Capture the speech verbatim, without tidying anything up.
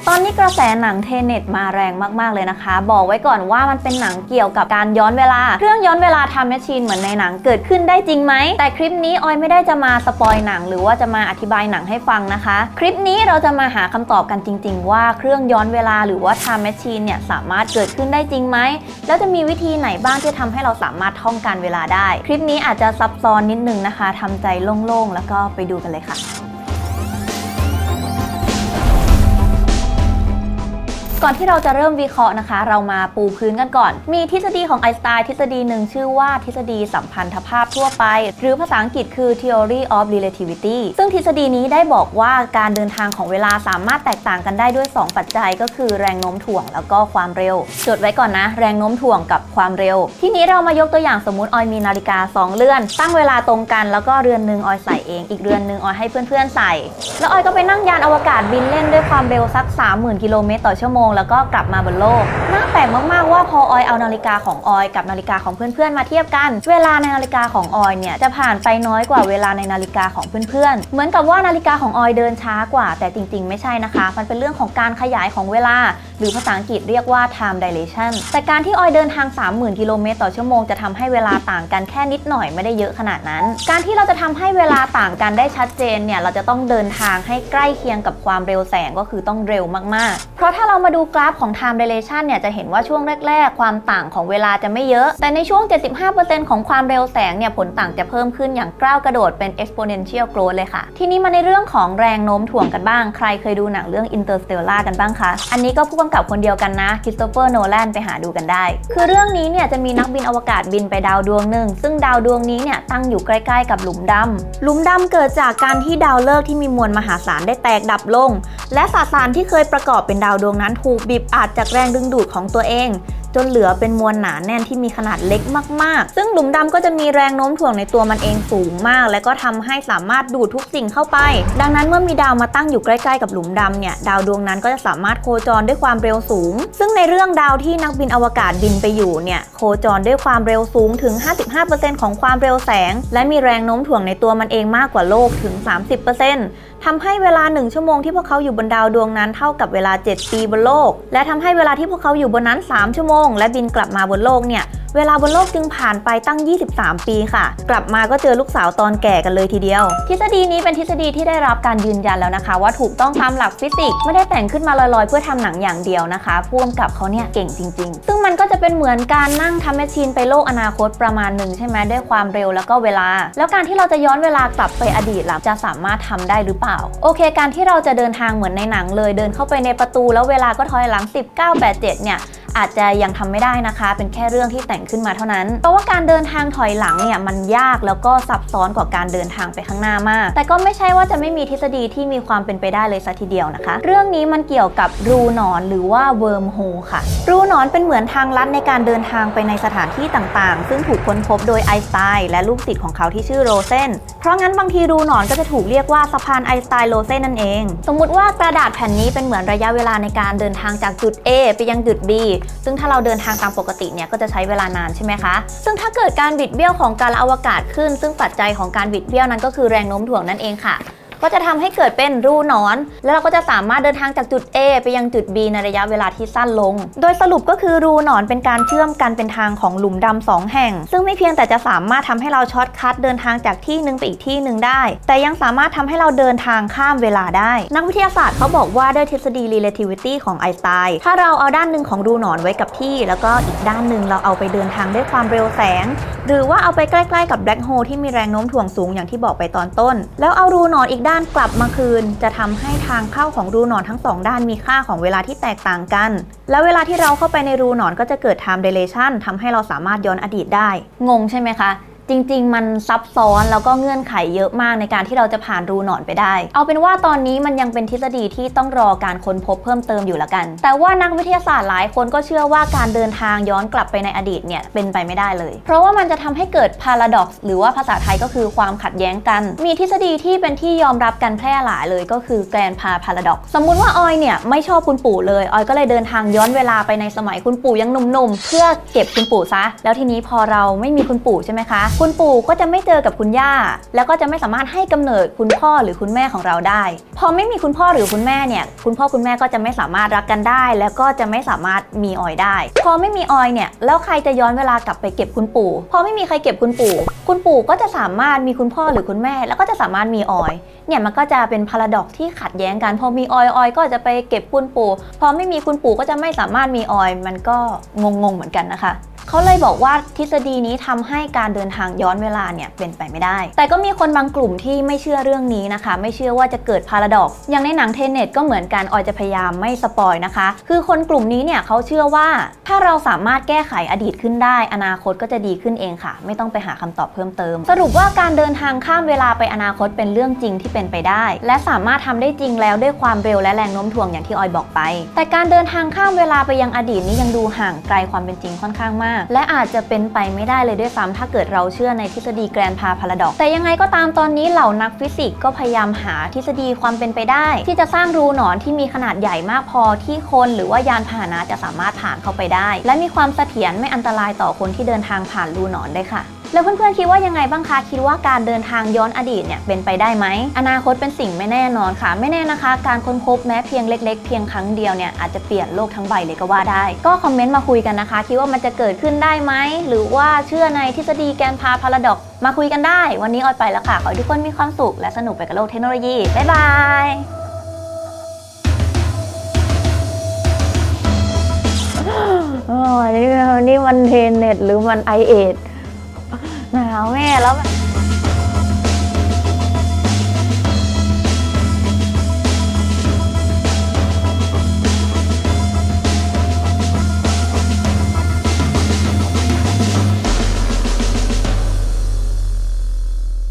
ตอนนี้กระแสหนังเทเน็ตมาแรงมากๆเลยนะคะบอกไว้ก่อนว่ามันเป็นหนังเกี่ยวกับการย้อนเวลาเครื่องย้อนเวลาไทม์แมชชีนเหมือนในหนังเกิดขึ้นได้จริงไหมแต่คลิปนี้ออยไม่ได้จะมาสปอยหนังหรือว่าจะมาอธิบายหนังให้ฟังนะคะคลิปนี้เราจะมาหาคำตอบกันจริงๆว่าเครื่องย้อนเวลาหรือว่าไทม์แมชชีนเนี่ยสามารถเกิดขึ้นได้จริงไหมแล้วจะมีวิธีไหนบ้างที่ทำให้เราสามารถท่องการเวลาได้คลิปนี้อาจจะซับซ้อนนิดนึงนะคะทำใจโล่งๆแล้วก็ไปดูกันเลยค่ะก่อนที่เราจะเริ่มวิเคราะห์นะคะเรามาปูพื้นกันก่อนมีทฤษฎีของไอน์สไตน์ทฤษฎีหนึ่งชื่อว่าทฤษฎีสัมพันธภาพทั่วไปหรือภาษาอังกฤษคือ theory of relativity ซึ่งทฤษฎีนี้ได้บอกว่าการเดินทางของเวลาสามารถแตกต่างกันได้ด้วยสองปัจจัยก็คือแรงโน้มถ่วงแล้วก็ความเร็วจดไว้ก่อนนะแรงโน้มถ่วงกับความเร็วทีนี้เรามายกตัวอย่างสมมุติออยมีนาฬิกาสองเรือนตั้งเวลาตรงกันแล้วก็เรือนนึงออยใส่เองอีกเรือนนึงออยให้เพื่อนๆใส่แล้วออยก็ไปนั่งยานอวกาศบินเล่นด้วยความเร็วสัก สามหมื่น กิโลเมตรต่อชั่วโมงแล้วก็กลับมาบนโลกน่าแปลกมากๆว่าพอออยเอานาฬิกาของออยกับนาฬิกาของเพื่อนๆมาเทียบกันเวลาในนาฬิกาของออยเนี่ยจะผ่านไปน้อยกว่าเวลาในนาฬิกาของเพื่อนๆเหมือนกับว่านาฬิกาของออยเดินช้ากว่าแต่จริงๆไม่ใช่นะคะมันเป็นเรื่องของการขยายของเวลาหรือภาษาอังกฤษเรียกว่า time dilation แต่การที่ออยเดินทาง สามหมื่น กิโลเมตรต่อชั่วโมงจะทำให้เวลาต่างกันแค่นิดหน่อยไม่ได้เยอะขนาดนั้นการที่เราจะทำให้เวลาต่างกันได้ชัดเจนเนี่ยเราจะต้องเดินทางให้ใกล้เคียงกับความเร็วแสงก็คือต้องเร็วมากๆเพราะถ้าเรามาดูกราฟของ time dilation เนี่ยจะเห็นว่าช่วงแรกๆความต่างของเวลาจะไม่เยอะแต่ในช่วง เจ็ดสิบห้าเปอร์เซ็นต์ ของความเร็วแสงเนี่ยผลต่างจะเพิ่มขึ้นอย่างก้าวกระโดดเป็น exponential growth เลยค่ะทีนี้มาในเรื่องของแรงโน้มถ่วงกันบ้างใครเคยดูหนังเรื่อง Interstellar กันบ้างคะอันนี้ก็ผู้กำกับคนเดียวกันนะคริสโตเฟอร์โนแลนไปหาดูกันได้คือเรื่องนี้เนี่ยจะมีนักบินอวกาศบินไปดาวดวงหนึ่งซึ่งดาวดวงนี้เนี่ยตั้งอยู่ใกล้ๆกับหลุมดำหลุมดำเกิดจากการที่ดาวฤกษ์ที่มีมวลมหาศาลได้แตกดับลงและสสารที่เคยประกอบเป็นดาวดวงนั้นถูกบีบอัดจากแรงดึงดูดของตัวเองจนเหลือเป็นมวลหนาแน่นที่มีขนาดเล็กมากๆซึ่งหลุมดำก็จะมีแรงโน้มถ่วงในตัวมันเองสูงมากและก็ทำให้สามารถดูดทุกสิ่งเข้าไปดังนั้นเมื่อมีดาวมาตั้งอยู่ใกล้ๆกับหลุมดำเนี่ยดาวดวงนั้นก็จะสามารถโคจรด้วยความเร็วสูงซึ่งในเรื่องดาวที่นักบินอวกาศบินไปอยู่เนี่ยโคจรด้วยความเร็วสูงถึง ห้าสิบห้าเปอร์เซ็นต์ ของความเร็วแสงและมีแรงโน้มถ่วงในตัวมันเองมากกว่าโลกถึง สามสิบเปอร์เซ็นต์ทำให้เวลาหนึ่งชั่วโมงที่พวกเขาอยู่บนดาวดวงนั้นเท่ากับเวลาเจ็ดปีบนโลกและทำให้เวลาที่พวกเขาอยู่บนนั้นสามชั่วโมงและบินกลับมาบนโลกเนี่ยเวลาบนโลกจึงผ่านไปตั้งยี่สิบสามปีค่ะกลับมาก็เจอลูกสาวตอนแก่กันเลยทีเดียวทฤษฎีนี้เป็นทฤษฎีที่ได้รับการยืนยันแล้วนะคะว่าถูกต้องตามหลักฟิสิกส์ไม่ได้แต่งขึ้นมาลอยๆเพื่อทำหนังอย่างเดียวนะคะผู้กำกับเขาเนี่ยเก่งจริงๆซึ่งมันก็จะเป็นเหมือนการนั่งทำแมชชีนไปโลกอนาคตประมาณหนึ่งใช่ไหมด้วยความเร็วแล้วก็เวลาแล้วการที่เราจะย้อนเวลากลับไปอดีตล่ะจะสามารถทำได้หรือเปล่าโอเคการที่เราจะเดินทางเหมือนในหนังเลยเดินเข้าไปในประตูแล้วเวลาก็ถอยหลังสิบ เก้า แปด เจ็ดเนี่ยอาจจะยังทำไม่ได้นะคะเป็นแค่เรื่องที่แต่งขึ้นมาเท่านั้นเพราะว่าการเดินทางถอยหลังเนี่ยมันยากแล้วก็ซับซ้อนกว่าการเดินทางไปข้างหน้ามากแต่ก็ไม่ใช่ว่าจะไม่มีทฤษฎีที่มีความเป็นไปได้เลยสักทีเดียวนะคะเรื่องนี้มันเกี่ยวกับรูหนอนหรือว่าเวิร์มโฮลค่ะรูหนอนเป็นเหมือนทางลัดในการเดินทางไปในสถานที่ต่างๆซึ่งถูกค้นพบโดยไอน์สไตน์และลูกศิษย์ของเขาที่ชื่อโรเซนเพราะงั้นบางทีรูหนอนก็จะถูกเรียกว่าสะพานไอน์สไตน์โรเซนนั่นเองสมมุติว่ากระดาษแผ่นนี้เป็นเหมือนระยะเวลาในการเดินทางจากจุด A ไปยังจุด B ซึ่งถ้าเราเดินทางตามปกติเนี่ยก็จะใช้เวลานานใช่ไหมคะซึ่งถ้าเกิดการบิดเบี้ยวของการอวกาศขึ้นซึ่งปัจจัยของการบิดเบี้ยวนั้นก็คือแรงโน้มถ่วงนั่นเองค่ะก็จะทำให้เกิดเป็นรูหนอนแล้วเราก็จะสามารถเดินทางจากจุด A ไปยังจุด B ในระยะเวลาที่สั้นลงโดยสรุปก็คือรูหนอนเป็นการเชื่อมกันเป็นทางของหลุมดำสองแห่งซึ่งไม่เพียงแต่จะสามารถทำให้เราช็อตคัทเดินทางจากที่หนึ่งไปอีกที่หนึ่งได้แต่ยังสามารถทำให้เราเดินทางข้ามเวลาได้นักวิทยาศาสตร์เขาบอกว่าด้วยทฤษฎี relativity ของไอน์สไตน์ถ้าเราเอาด้านหนึ่งของรูหนอนไว้กับที่แล้วก็อีกด้านหนึ่งเราเอาไปเดินทางด้วยความเร็วแสงหรือว่าเอาไปใกล้ๆกับแบล็คโฮลที่มีแรงโน้มถ่วงสูงอย่างที่บอกไปตอนต้นแล้วเอารูหนอนอีกด้านกลับมาคืนจะทำให้ทางเข้าของรูหนอนทั้งสองด้านมีค่าของเวลาที่แตกต่างกันแล้วเวลาที่เราเข้าไปในรูหนอนก็จะเกิด time dilation ทำให้เราสามารถย้อนอดีตได้งงใช่ไหมคะจริงๆมันซับซ้อนแล้วก็เงื่อนไขเยอะมากในการที่เราจะผ่านรูหนอนไปได้เอาเป็นว่าตอนนี้มันยังเป็นทฤษฎีที่ต้องรอการค้นพบเพิ่มเติมอยู่ละกันแต่ว่านักวิทยาศาสตร์หลายคนก็เชื่อว่าการเดินทางย้อนกลับไปในอดีตเนี่ยเป็นไปไม่ได้เลยเพราะว่ามันจะทำให้เกิด paradox หรือว่าภาษาไทยก็คือความขัดแย้งกันมีทฤษฎีที่เป็นที่ยอมรับกันแพร่หลายเลยก็คือ grandpa paradox สมมุติว่าออยเนี่ยไม่ชอบคุณปู่เลยออยก็เลยเดินทางย้อนเวลาไปในสมัยคุณปู่ยังหนุ่มๆเพื่อเก็บคุณปู่ซะแล้วทีนี้พอเราไม่มีคุณปู่ใช่ไหมคะคุณปู่ก็จะไม่เจอกับคุณย่าแล้วก็จะไม่สามารถให้กำเนิดคุณพ่อหรือคุณแม่ของเราได้พอไม่มีคุณพ่อหรือคุณแม่เนี่ยคุณพ่อคุณแม่ก็จะไม่สามารถรักกันได้แล้วก็จะไม่สามารถมีออยได้พอไม่มีออยเนี่ยแล้วใครจะย้อนเวลากลับไปเก็บคุณปู่พอไม่มีใครเก็บคุณปู่คุณปู่ก็จะสามารถมีคุณพ่อหรือคุณแม่แล้วก็จะสามารถมีออยเนี่ยมันก็จะเป็นพาราดอกซ์ที่ขัดแย้งกันพอมีออยออยก็จะไปเก็บคุณปู่พอไม่มีคุณปู่ก็จะไม่สามารถมีออยมันก็งงๆเหมือนกันนะคะเขาเลยบอกว่าทฤษฎีนี้ทำให้การเดินทางย้อนเวลาเนี่ยเป็นไปไม่ได้แต่ก็มีคนบางกลุ่มที่ไม่เชื่อเรื่องนี้นะคะไม่เชื่อว่าจะเกิดพาราดอกซ์อย่างในหนังเทเน็ตก็เหมือนกันออยจะพยายามไม่สปอยนะคะคือคนกลุ่มนี้เนี่ยเขาเชื่อว่าถ้าเราสามารถแก้ไขอดีตขึ้นได้อนาคตก็จะดีขึ้นเองค่ะไม่ต้องไปหาคำตอบเพิ่มเติมสรุปว่าการเดินทางข้ามเวลาไปอนาคตเป็นเรื่องจริงที่เป็นไปได้และสามารถทำได้จริงแล้วด้วยความเร็วและแรงโน้มถ่วงอย่างที่ออยบอกไปแต่การเดินทางข้ามเวลาไปยังอดีตนี้ยังดูห่างไกลความเป็นจริงค่อนข้างมากและอาจจะเป็นไปไม่ได้เลยด้วยซ้ำถ้าเกิดเราเชื่อในทฤษฎีแกรนด์พาพาราดอกซ์แต่ยังไงก็ตามตอนนี้เหล่านักฟิสิกส์ก็พยายามหาทฤษฎีความเป็นไปได้ที่จะสร้างรูหนอนที่มีขนาดใหญ่มากพอที่คนหรือว่ายานพาหนะจะสามารถผ่านเข้าไปได้และมีความเสถียรไม่อันตรายต่อคนที่เดินทางผ่านรูหนอนได้ค่ะแล้วเพื่อนๆคิดว่ายังไงบ้างคะคิดว่าการเดินทางย้อนอดีตเนี่ยเป็นไปได้ไหมอนาคตเป็นสิ่งไม่แน่นอนค่ะไม่แน่นะคะการค้นพบแม้เพียงเล็กๆเพียงครั้งเดียวเนี่ยอาจจะเปลี่ยนโลกทั้งใบเลยก็ว่าได้ก็คอมเมนต์มาคุยกันนะคะคิดว่ามันจะเกิดขึ้นได้ไหมหรือว่าเชื่อในทฤษฎีแกรนด์พาพาราดอกซ์มาคุยกันได้วันนี้ออยไปแล้วค่ะขอให้ทุกคนมีความสุขและสนุกไปกับโลกเทคโนโลยีบ๊ายบายอ๋อนี่นี่มันเทเน็ตหรือมันไอเอทหนาวแม่แล้ว